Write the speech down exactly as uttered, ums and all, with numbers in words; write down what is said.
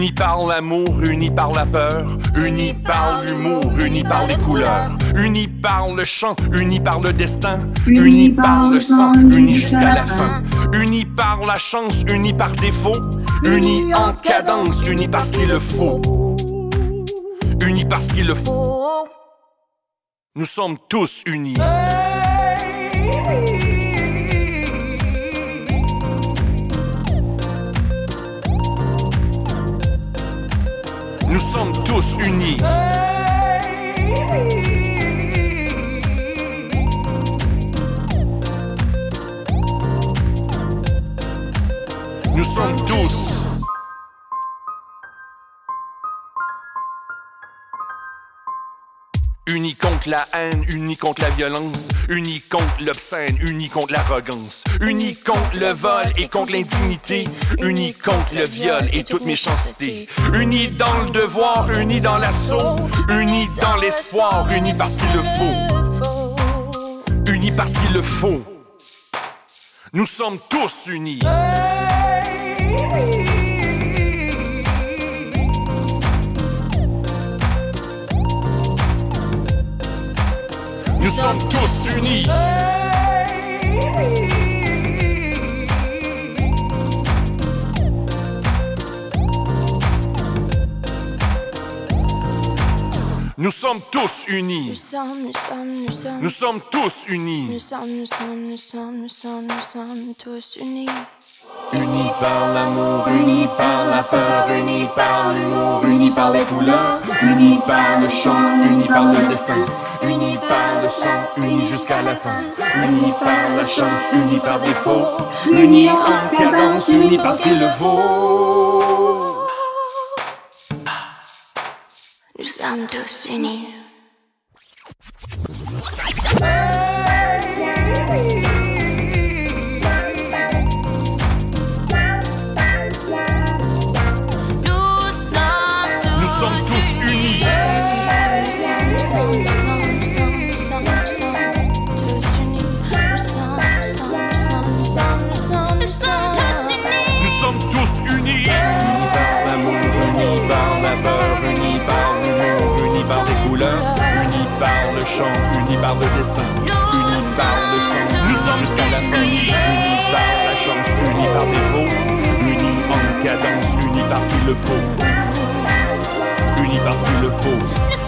Unis par l'amour, unis par la peur, unis par l'humour, unis par les couleurs, unis par le chant, unis par le destin, unis par le sang, unis jusqu'à la fin, unis par la chance, unis par défaut, unis en cadence, unis parce qu'il le faut, unis parce qu'il le faut. Nous sommes tous unis. Nous sommes tous unis. Nous sommes tous. Unis contre la haine, unis contre la violence, unis contre l'obscène, unis contre l'arrogance, unis contre le vol et contre l'indignité, unis contre le viol et toute méchanceté, unis dans le devoir, unis dans l'assaut, unis dans l'espoir, unis parce qu'il le faut, unis parce qu'il le faut. Nous sommes tous unis. Nous sommes tous unis. Nous sommes tous unis. Nous sommes, nous sommes, nous sommes. Nous sommes tous unis. Nous sommes, nous sommes, nous sommes, nous sommes, nous sommes tous unis. Unis par l'amour, unis par la peur, unis par l'humour, unis par les couleurs, unis par le chant, unis par le destin, unis par le sang, unis jusqu'à la fin, unis par la chance, unis par défaut, unis en cadence, unis parce qu'il le vaut. Nous sommes tous unis. Nous sommes tous unis. Nous sommes tous unis. Unis par l'amour, unis par la peur, unis par l'humour, unis par les couleurs, unis par le chant, unis par le destin, unis par le sang, nous sommes jusqu'à la fin, unis par la chance, unis par défaut, unis en cadence, unis parce qu'il le faut, unis parce qu'il le faut.